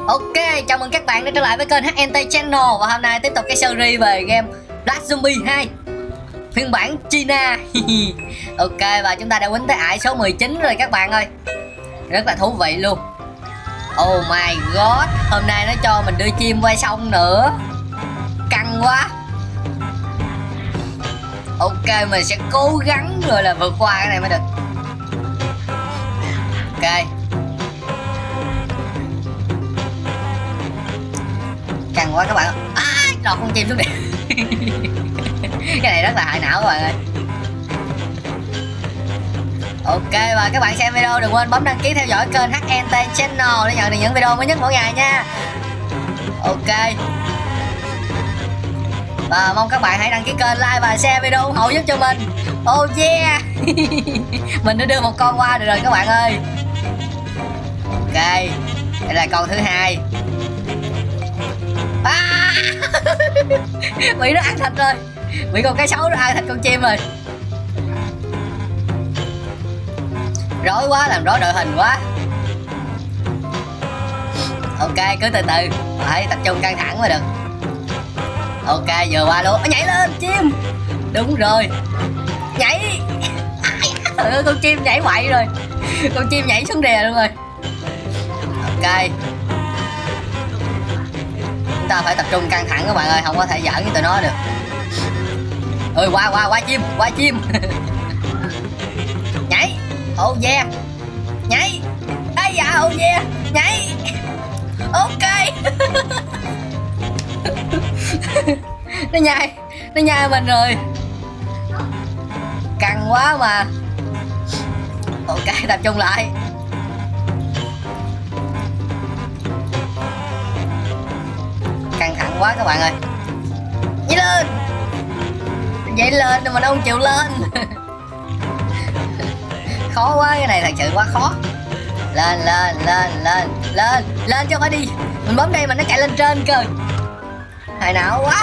Ok, chào mừng các bạn đã trở lại với kênh HNT Channel. Và hôm nay tiếp tục cái series về game Black Zombie 2 phiên bản China. Ok, và chúng ta đã quýnh tới ải số 19 rồi các bạn ơi. Rất là thú vị luôn. Oh my god, hôm nay nó cho mình đưa chim qua sông nữa. Căng quá. Ok, mình sẽ cố gắng rồi là vượt qua cái này mới được. Ok, căng quá các bạn. Lọt con chim xuống đi. Cái này rất là hại não các bạn ơi. Ok, và các bạn xem video đừng quên bấm đăng ký theo dõi kênh HNT Channel để nhận được những video mới nhất mỗi ngày nha. Ok, và mong các bạn hãy đăng ký kênh, like và share video ủng hộ giúp cho mình. Oh yeah. Mình đã đưa một con qua được rồi các bạn ơi. Ok, đây là con thứ hai. Bị nó ăn thịt rồi. Bị con cá sấu nó ăn thịt con chim rồi. Rối quá, làm rối đội hình quá. Ok, cứ từ từ, phải tập trung căng thẳng mới được. Ok, vừa qua luôn. Nhảy lên chim. Đúng rồi. Nhảy. Con chim nhảy quậy rồi. Con chim nhảy xuống đè luôn rồi. Ok, chúng ta phải tập trung căng thẳng các bạn ơi, không có thể giỡn với tụi nó được. Ơi, qua chim. Nhảy. Oh yeah. Nhảy. Ây da, oh yeah. Nhảy. Ok. Nó nhai mình rồi. Căng quá mà. Ok, tập trung lại. Căng thẳng quá các bạn ơi. Nhảy lên. Nhảy lên mà nó không chịu lên. Khó quá, cái này thật sự quá khó. Lên cho phải đi. Mình bấm đây mà nó chạy lên trên cơ. Hài não quá.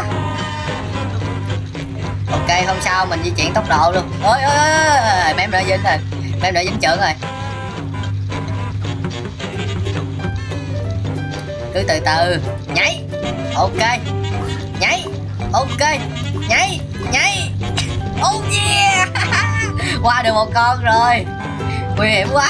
Ok, không sao, mình di chuyển tốc độ luôn. Ôi em đợi dính rồi. Em đợi dính trưởng rồi. Cứ từ từ. Nhảy. Ok. Nhảy. Ok. Nhảy. Oh yeah. Qua được một con rồi. Nguy hiểm quá.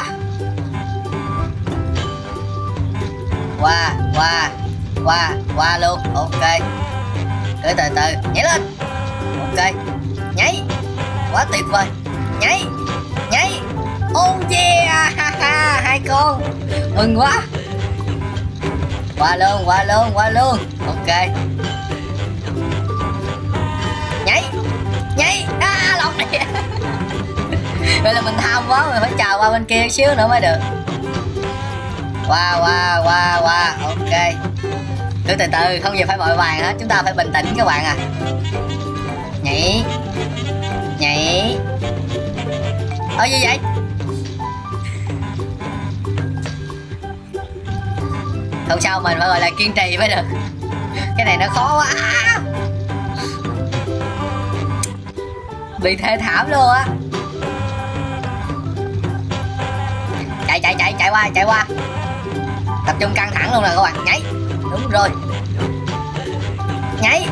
Qua luôn. Ok, cứ từ từ. Nhảy lên. Ok. Nhảy. Quá tuyệt vời. Nhảy. Oh yeah. Hai con. Mừng quá. Qua luôn. Ok. Nhảy. Lọt này. Vậy là mình tham quá, mình phải chào qua bên kia xíu nữa mới được. Qua. Ok, cứ từ từ, không gì phải vội vàng hết, chúng ta phải bình tĩnh các bạn à. Nhảy. Gì vậy? Không sao, mình phải gọi là kiên trì mới được. Cái này nó khó quá. Bị thê thảm luôn á. Chạy qua. Tập trung căng thẳng luôn nè các bạn. Nhảy. Đúng rồi. Nhảy.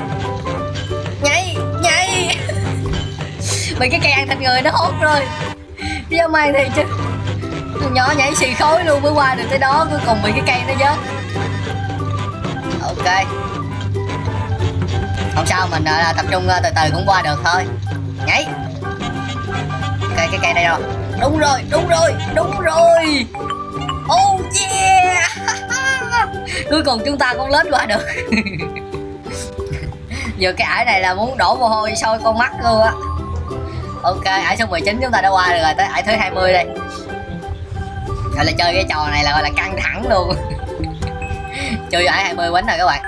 Bị cái cây ăn thịt người nó hốt rồi. Dám mang thì chứ. Con nhỏ nhảy xì khối luôn mới qua được tới đó, cuối cùng bị cái cây nó vớt. Ok, không sao, mình tập trung từ từ cũng qua được thôi. Nhảy. Ok, cái cây đây rồi. Đúng rồi. Oh yeah. Cuối cùng chúng ta cũng lết qua được. Giờ cái ải này là muốn đổ mồ hôi sôi con mắt luôn á. Ok, ải số 19 chúng ta đã qua được rồi, tới ải thứ 20 đây. Gọi là chơi cái trò này là gọi là căng thẳng luôn. Chơi ải 20 quánh rồi các bạn.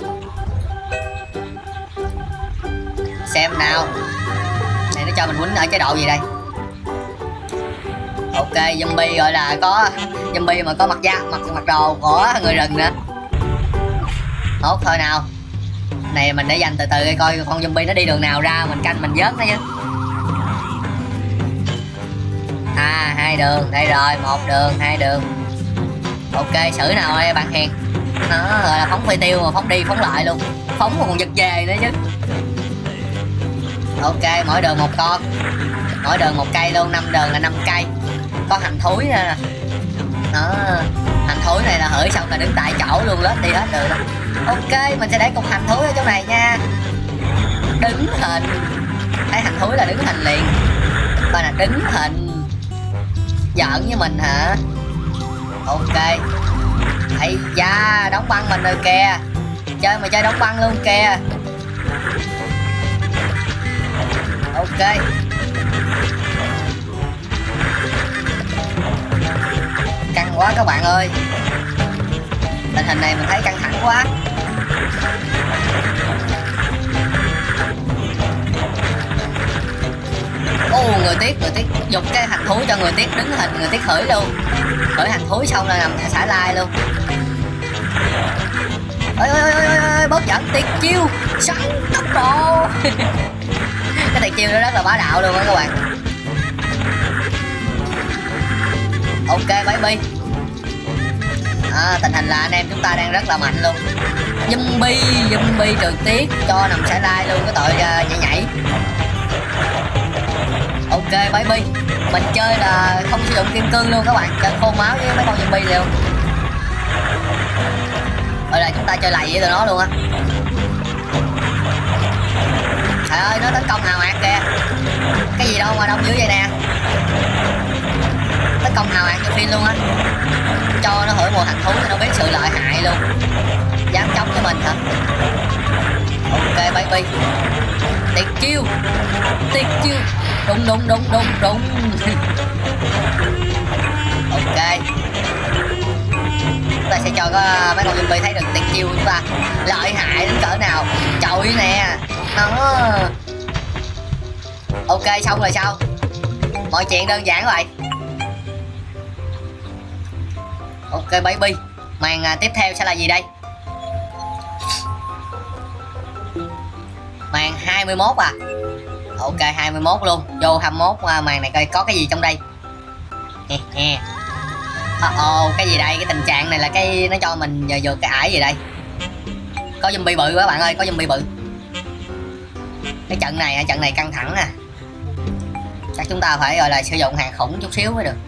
Xem nào. Này nó cho mình quýnh ở chế độ gì đây? Ok, zombie gọi là có zombie mà có mặc đồ của người rừng nữa. Tốt thôi nào. Này mình để dành từ từ coi con zombie nó đi đường nào ra, mình canh mình vớt nó chứ. Hai đường, đây rồi, một đường, hai đường. Ok, xử nào ơi bạn Hiền. Nó gọi là phóng phi tiêu mà phóng đi phóng lại luôn, phóng còn giật về nữa chứ. Ok, mỗi đường một con, mỗi đường một cây luôn, 5 đường là 5 cây. Có hành thúi nè. Đó, hành thúi này là hửi xong là đứng tại chỗ luôn, lết đi hết được đó. Ok, mình sẽ để cục hành thúi ở chỗ này nha. Đứng hình, thấy hành thúi là đứng hình liền. Coi là đứng hình. Giỡn với mình hả? Ok. Ây da, đóng băng mình rồi kìa. Chơi mà chơi đóng băng luôn kìa. Ok. Căng quá các bạn ơi. Tình hình này mình thấy căng thẳng quá. Người tiếc dùng cái hành thúi cho người tiếc đứng hình, người tiếc hửi luôn. Hửi hành thúi xong là nằm xả lai luôn. Ôi bớt giận, tuyệt chiêu sắn tốc độ. Cái tuyệt chiêu đó rất là bá đạo luôn á các bạn. Ok baby. Tình hình là anh em chúng ta đang rất là mạnh luôn. Zombie trượt tiếc cho nằm xả lai luôn, cái tội nhảy. Ok baby. Mình chơi là không sử dụng kim cương luôn các bạn, chơi khô máu với mấy con zombie luôn. Rồi là chúng ta chơi lầy với tụi nó luôn á. Trời ơi, nó tấn công ào ạt kìa. Cái gì đâu mà đông dữ vậy nè. Tấn công ào ạt cho phim luôn á. Cho nó hửi mùa hành thú cho nó biết sự lợi hại luôn. Dám chống cho mình hả? Ok baby. Tuyệt chiêu. Đúng. Ok. Chúng ta sẽ cho có mấy con zombie thấy được tuyệt chiêu chúng ta lợi hại đến cỡ nào. Trời nè. Nó. Ok, xong rồi sao? Mọi chuyện đơn giản rồi. Ok baby. Màn tiếp theo sẽ là gì đây? Màn 21 à? Ok 21 luôn. Vô 21 màn này coi có cái gì trong đây. Cái gì đây? Cái tình trạng này là cái nó cho mình vừa cái ải gì đây? Có zombie bự các bạn ơi, có zombie bự. Cái trận này căng thẳng nè. Chắc chúng ta phải gọi là sử dụng hàng khủng chút xíu mới được.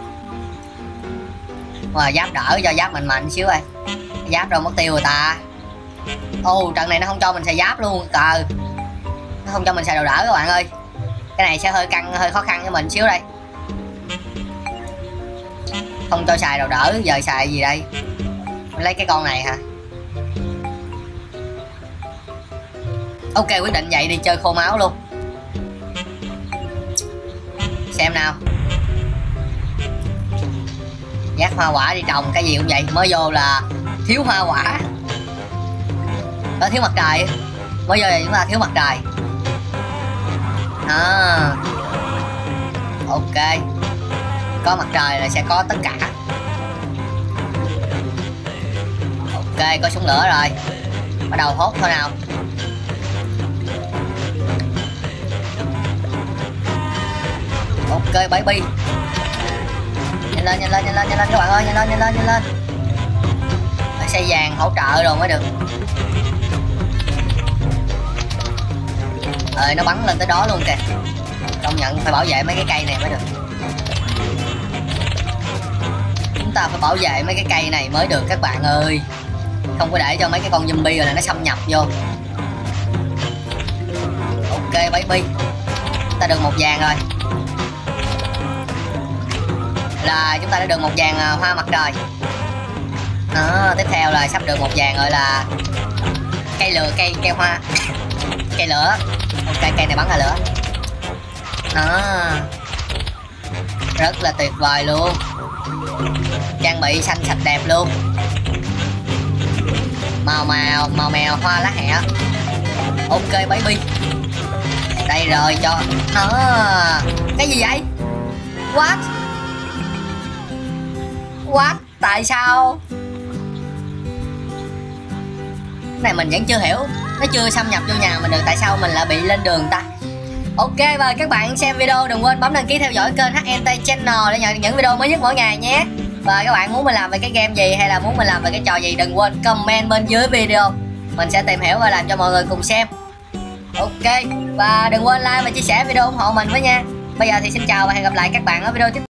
Mà giáp đỡ cho giáp mình mạnh xíu ơi. Giáp rồi mất tiêu rồi ta. Trận này nó không cho mình xài giáp luôn cờ. Nó không cho mình xài đồ đỡ các bạn ơi. Cái này sẽ hơi căng, hơi khó khăn cho mình xíu đây. Không cho xài đồ đỡ, giờ xài gì đây? Mình lấy cái con này hả? Ok quyết định vậy đi, chơi khô máu luôn. Xem nào. Giác hoa quả đi trồng, cái gì cũng vậy. Mới vô là thiếu hoa quả. Đó, thiếu mặt trời. Mới vô là chúng ta thiếu mặt trời. Ok. Có mặt trời là sẽ có tất cả. Ok, có súng lửa rồi. Bắt đầu hốt thôi nào. Ok baby. Nhanh lên các bạn ơi, nhanh lên. Phải xây vàng hỗ trợ rồi mới được. Nó bắn lên tới đó luôn kìa. Công nhận phải bảo vệ mấy cái cây này mới được. Chúng ta phải bảo vệ mấy cái cây này mới được các bạn ơi. Không có để cho mấy cái con zombie rồi là nó xâm nhập vô. Ok baby. Chúng ta được một vàng rồi. Là chúng ta đã được một vàng hoa mặt trời. Đó, tiếp theo là sắp được một vàng gọi là cây lửa, cây hoa. Cây lửa. Ok, cây này bắn ra lửa. Đó. Rất là tuyệt vời luôn. Trang bị xanh sạch đẹp luôn. Màu mèo hoa lá hẹ. Ok baby. Đây rồi cho nó. Cái gì vậy? What? Tại sao? Cái này mình vẫn chưa hiểu. Nó chưa xâm nhập vô nhà mình được. Tại sao mình lại bị lên đường ta? Ok, và các bạn xem video đừng quên bấm đăng ký theo dõi kênh HNT Channel để nhận những video mới nhất mỗi ngày nhé. Và các bạn muốn mình làm về cái game gì hay là muốn mình làm về cái trò gì, đừng quên comment bên dưới video, mình sẽ tìm hiểu và làm cho mọi người cùng xem. Ok, và đừng quên like và chia sẻ video ủng hộ mình với nha. Bây giờ thì xin chào và hẹn gặp lại các bạn ở video tiếp theo.